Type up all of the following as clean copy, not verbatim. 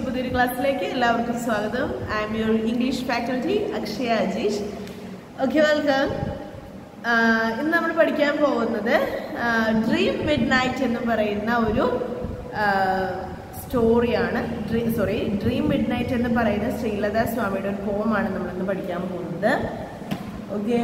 പുതിയൊരു ക്ലാസ്സിലേക്ക് എല്ലാവർക്കും സ്വാഗതം. I am your English faculty Akshaya Ajeesh. Okay, welcome. ഇന്ന് നമ്മൾ പഠിക്കാൻ പോകുന്നത് ഡ്രീം മിഡ് നൈറ്റ് എന്ന് പറയുന്ന ഒരു സ്റ്റോറിയാണ്. ഡ്രീം മിഡ് നൈറ്റ് എന്ന് പറയുന്ന ശ്രീലത സ്വാമിയുടെ ഒരു പോമാണ് നമ്മളിന്ന് പഠിക്കാൻ പോകുന്നത്. ഓക്കെ,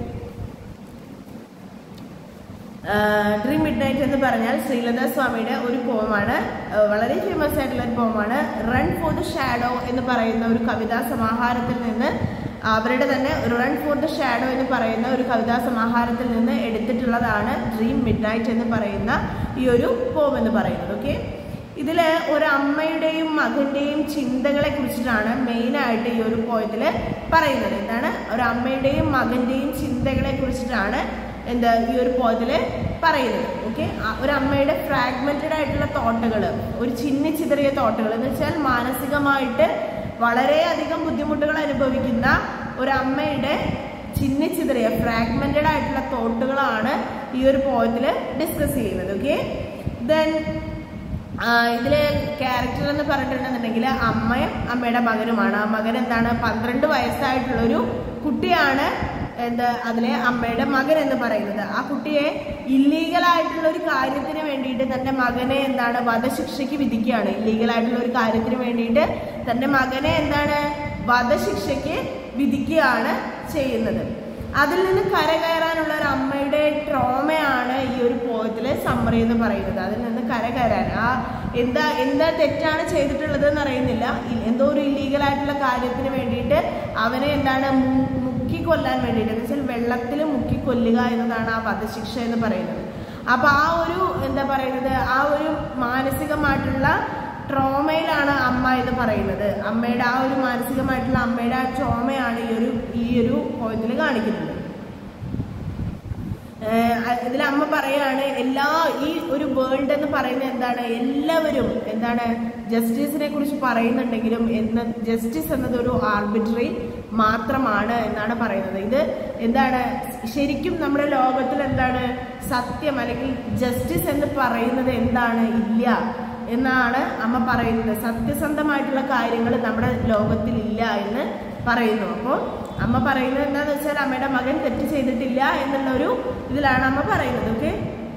ഡ്രീം മിഡ് നൈറ്റ് എന്ന് പറഞ്ഞാൽ ശ്രീലത സ്വാമിയുടെ ഒരു പോമാണ്. വളരെ ഫേമസ് ആയിട്ടുള്ള ഒരു പോമാണ്. റൺ ഫോർ ദ ഷാഡോ എന്ന് പറയുന്ന ഒരു കവിതാ സമാഹാരത്തിൽ നിന്ന്, അവരുടെ തന്നെ റൺ ഫോർ ദ ഷാഡോ എന്ന് പറയുന്ന ഒരു കവിതാ സമാഹാരത്തിൽ നിന്ന് എടുത്തിട്ടുള്ളതാണ് ഡ്രീം മിഡ് നൈറ്റ് എന്ന് പറയുന്ന ഈ ഒരു പോം എന്ന് പറയുന്നത്. ഓക്കെ, ഇതിൽ ഒരു അമ്മയുടെയും മകന്റെയും ചിന്തകളെ കുറിച്ചിട്ടാണ് മെയിനായിട്ട് ഈ ഒരു പോയത്തിൽ പറയുന്നത്. എന്താണ്, ഒരു അമ്മയുടെയും മകന്റെയും ചിന്തകളെ കുറിച്ചിട്ടാണ് ഈ ഒരു പോയത്തിൽ പറയുന്നത്. ഓക്കെ, ഒരു അമ്മയുടെ ഫ്രാഗ്മെന്റഡ് ആയിട്ടുള്ള തോട്ടുകൾ, ഒരു ചിന്നിച്ചിതറിയ തോട്ടുകൾ എന്ന് വെച്ചാൽ മാനസികമായിട്ട് വളരെയധികം ബുദ്ധിമുട്ടുകൾ അനുഭവിക്കുന്ന ഒരു അമ്മയുടെ ചിന്നിച്ചിതറിയ ഫ്രാഗ്മെന്റഡ് ആയിട്ടുള്ള തോട്ടുകളാണ് ഈ ഒരു പോയത്തിൽ ഡിസ്കസ് ചെയ്യുന്നത്. ഓക്കെ, ദെൻ ഇതില് ക്യാരക്ടർ എന്ന് പറഞ്ഞിട്ടുണ്ടെന്നുണ്ടെങ്കിൽ അമ്മയും അമ്മയുടെ മകനുമാണ്. ആ മകൻ എന്താണ്, 12 വയസ്സായിട്ടുള്ളൊരു കുട്ടിയാണ്. അതിലെ അമ്മയുടെ മകൻ എന്ന് പറയുന്നത്. ആ കുട്ടിയെ ഇല്ലീഗലായിട്ടുള്ള ഒരു കാര്യത്തിന് വേണ്ടിയിട്ട് തന്റെ മകനെ വധശിക്ഷയ്ക്ക് വിധിക്കുകയാണ്. ഇല്ലീഗലായിട്ടുള്ള ഒരു കാര്യത്തിന് വേണ്ടിയിട്ട് തന്റെ മകനെ വധശിക്ഷയ്ക്ക് വിധിക്കുകയാണ് ചെയ്യുന്നത്. അതിൽ നിന്ന് കരകയറാനുള്ള ഒരു അമ്മയുടെ ട്രോമയാണ് ഈ ഒരു പോയത്തിലെ സമ്മറി എന്ന് പറയുന്നത്. അതിൽ നിന്ന് കരകയറാൻ എന്താ തെറ്റാണ് ചെയ്തിട്ടുള്ളത് എന്ന് അറിയുന്നില്ല. എന്തോ ഒരു ഇല്ലീഗലായിട്ടുള്ള കാര്യത്തിന് വേണ്ടിയിട്ട് അവനെ മുക്കിക്കൊല്ലാൻ വേണ്ടിയിട്ട്, എന്ന് വെച്ചാൽ വെള്ളത്തിൽ മുക്കിക്കൊല്ലുക എന്നതാണ് ആ വധശിക്ഷ എന്ന് പറയുന്നത്. അപ്പൊ ആ ഒരു ആ ഒരു മാനസികമായിട്ടുള്ള ട്രോമയിലാണ് അമ്മ എന്ന് പറയുന്നത്. അമ്മയുടെ ആ ഒരു മാനസികമായിട്ടുള്ള അമ്മയുടെ ആ ട്രോമയാണ് ഈ ഒരു പോയിന്റിൽ കാണിക്കുന്നത്. ഇതിൽ അമ്മ പറയാണ്, ഈ ഒരു വേൾഡ് എന്ന് പറയുന്നത് എല്ലാവരും ജസ്റ്റിസിനെ കുറിച്ച് പറയുന്നുണ്ടെങ്കിലും ജസ്റ്റിസ് എന്നത് ഒരു ആർബിട്രറി മാത്രമാണ് എന്നാണ് പറയുന്നത്. ഇത് ശരിക്കും നമ്മുടെ ലോകത്തിൽ സത്യം അല്ലെങ്കിൽ ജസ്റ്റിസ് എന്ന് പറയുന്നത് ഇല്ല എന്നാണ് അമ്മ പറയുന്നത്. സത്യസന്ധമായിട്ടുള്ള കാര്യങ്ങൾ നമ്മുടെ ലോകത്തിൽ ഇല്ല എന്ന് പറയുന്നു. അപ്പോൾ അമ്മ പറയുന്നത് എന്താന്ന് വെച്ചാൽ അമ്മയുടെ മകൻ തെറ്റ് ചെയ്തിട്ടില്ല എന്നുള്ളൊരു ഇതിലാണ് അമ്മ പറയുന്നത്. ഓക്കെ,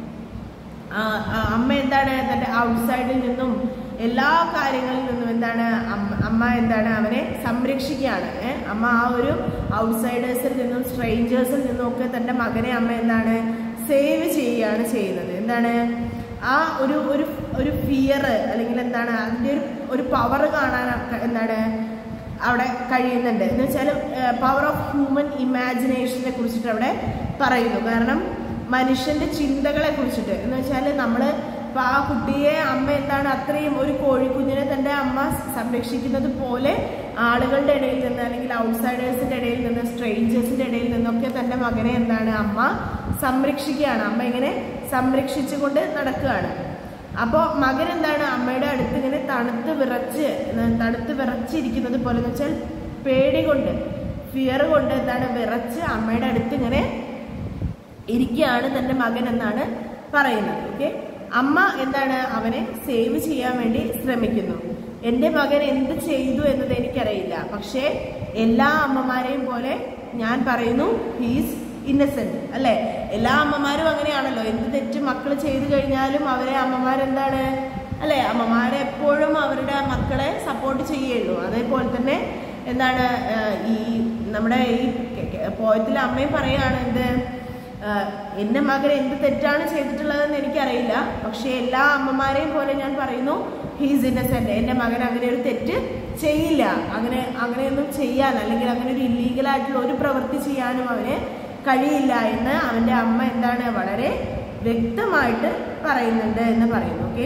അമ്മ തന്റെ ഔട്ട്സൈഡിൽ നിന്നും എല്ലാ കാര്യങ്ങളിൽ നിന്നും അമ്മ അവനെ സംരക്ഷിക്കുകയാണ്. അമ്മ ആ ഒരു ഔട്ട്സൈഡേഴ്സിൽ നിന്നും സ്ട്രേഞ്ചേഴ്സിൽ നിന്നും ഒക്കെ തന്റെ മകനെ അമ്മ സേവ് ചെയ്യുകയാണ് ചെയ്യുന്നത്. ആ ഒരു ഫിയർ അല്ലെങ്കിൽ അതിൻ്റെ ഒരു പവർ കാണാൻ അവിടെ കഴിയുന്നുണ്ട്. എന്ന് വെച്ചാൽ പവർ ഓഫ് ഹ്യൂമൻ ഇമാജിനേഷനെ കുറിച്ചിട്ട് അവിടെ പറയുന്നു. കാരണം മനുഷ്യന്റെ ചിന്തകളെ കുറിച്ചിട്ട് എന്ന് വെച്ചാൽ ഇപ്പൊ ആ കുട്ടിയെ അമ്മ അത്രയും ഒരു കോഴിക്കുഞ്ഞിനെ തന്റെ അമ്മ സംരക്ഷിക്കുന്നത് പോലെ ആളുകളുടെ ഇടയിൽ നിന്ന് അല്ലെങ്കിൽ ഔട്ട്സൈഡേഴ്സിന്റെ ഇടയിൽ നിന്ന് സ്ട്രേഞ്ചേഴ്സിന്റെ ഇടയിൽ നിന്നൊക്കെ തന്റെ മകനെ അമ്മ സംരക്ഷിക്കുകയാണ്. അമ്മ ഇങ്ങനെ സംരക്ഷിച്ചുകൊണ്ട് നടക്കുകയാണ്. അപ്പോൾ മകൻ അമ്മയുടെ അടുത്ത് ഇങ്ങനെ തണുത്ത് വിറച്ചിരിക്കുന്നത് പോലെ, എന്ന് വെച്ചാൽ പേടി കൊണ്ട് ഫിയർ കൊണ്ട് വിറച്ച് അമ്മയുടെ അടുത്ത് ഇങ്ങനെ ഇരിക്കുകയാണ് തന്റെ മകൻ എന്നാണ് പറയുന്നത്. ഓക്കെ, അമ്മ അവനെ സേവ് ചെയ്യാൻ വേണ്ടി ശ്രമിക്കുന്നു. എൻ്റെ മകൻ എന്ത് ചെയ്തു എന്നത് എനിക്കറിയില്ല, പക്ഷേ എല്ലാ അമ്മമാരെയും പോലെ ഞാൻ പറയുന്നു ഹീസ് ഇന്നസെന്റ്. അല്ലെ, എല്ലാ അമ്മമാരും അങ്ങനെയാണല്ലോ. എന്ത് തെറ്റ് മക്കൾ ചെയ്തു കഴിഞ്ഞാലും അവരെ അമ്മമാരെ എപ്പോഴും അവരുടെ മക്കളെ സപ്പോർട്ട് ചെയ്യുള്ളൂ. അതേപോലെ തന്നെ ഈ നമ്മുടെ ഈ പോയത്തിൽ അമ്മയും പറയാണ്, എൻ്റെ മകൻ എന്ത് തെറ്റാണ് ചെയ്തിട്ടുള്ളതെന്ന് എനിക്കറിയില്ല, പക്ഷെ എല്ലാ അമ്മമാരെയും പോലെ ഞാൻ പറയുന്നു ഹീസ് ഇന്നസെന്റ്. എൻ്റെ മകൻ അങ്ങനെ ഒരു തെറ്റ് ചെയ്യില്ല, അങ്ങനെയൊന്നും ചെയ്യാൻ അല്ലെങ്കിൽ അങ്ങനെ ഒരു ഇല്ലീഗലായിട്ടുള്ള ഒരു പ്രവൃത്തി ചെയ്യാനും അവന് കഴിയില്ല എന്ന് അവന്റെ അമ്മ വളരെ വ്യക്തമായിട്ട് പറയുന്നുണ്ട് എന്ന് പറയുന്നു. ഓക്കെ,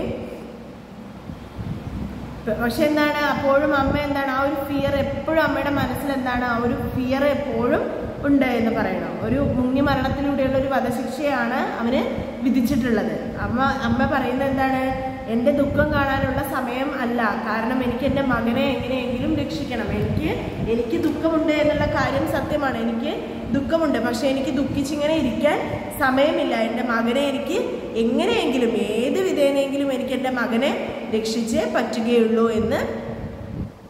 പക്ഷെ അപ്പോഴും അമ്മ ആ ഒരു ഫിയർ എപ്പോഴും അമ്മയുടെ മനസ്സിൽ ആ ഒരു ഫിയർ എപ്പോഴും ഉണ്ട് എന്ന് പറയണം. ഒരു മുങ്ങി മരണത്തിലൂടെയുള്ള ഒരു വധശിക്ഷയാണ് അവന് വിധിച്ചിട്ടുള്ളത്. അമ്മ പറയുന്നത് എൻ്റെ ദുഃഖം കാണാനുള്ള സമയം അല്ല, കാരണം എനിക്ക് എൻ്റെ മകനെ എങ്ങനെയെങ്കിലും രക്ഷിക്കണം. എനിക്ക് ദുഃഖമുണ്ട് എന്നുള്ള കാര്യം സത്യമാണ്, എനിക്ക് ദുഃഖമുണ്ട്, പക്ഷെ എനിക്ക് ദുഃഖിച്ചിങ്ങനെ ഇരിക്കാൻ സമയമില്ല. എൻ്റെ മകനെ എനിക്ക് എങ്ങനെയെങ്കിലും ഏത് വിധേനയെങ്കിലും എനിക്ക് എൻ്റെ മകനെ രക്ഷിച്ചേ പറ്റുകയുള്ളൂ എന്ന്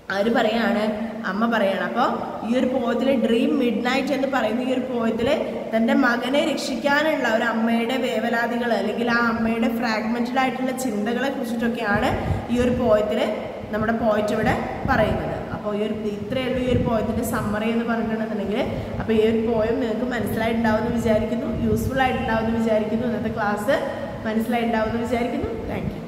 അവർ പറയാണ്, അമ്മ പറയാണ്. അപ്പോൾ ഈ ഒരു പോയത്തിൽ ഡ്രീം മിഡ് നൈറ്റ് എന്ന് പറയുന്ന ഈ ഒരു പോയത്തിൽ തൻ്റെ മകനെ രക്ഷിക്കാനുള്ള ഒരു അമ്മയുടെ വേവലാതികൾ അല്ലെങ്കിൽ ആ അമ്മയുടെ ഫ്രാഗ്മെന്റഡ് ആയിട്ടുള്ള ചിന്തകളെ കുറിച്ചിട്ടൊക്കെയാണ് ഈ ഒരു പോയത്തിൽ നമ്മുടെ പോയിറ്റ് ഇവിടെ പറയുന്നത്. അപ്പോൾ ഇത്രയേ ഉള്ളൂ ഈ ഒരു പോയത്തിൻ്റെ സമ്മറി എന്ന് പറഞ്ഞിട്ടുണ്ടെന്നുണ്ടെങ്കിൽ. അപ്പോൾ ഈ ഒരു പോയം നിങ്ങൾക്ക് മനസ്സിലായിട്ടുണ്ടാവുമെന്ന് വിചാരിക്കുന്നു, യൂസ്ഫുൾ ആയിട്ടുണ്ടാവുമെന്ന് വിചാരിക്കുന്നു. ഇന്നത്തെ ക്ലാസ് മനസ്സിലായിട്ടുണ്ടാവുമെന്ന് വിചാരിക്കുന്നു. Thank U.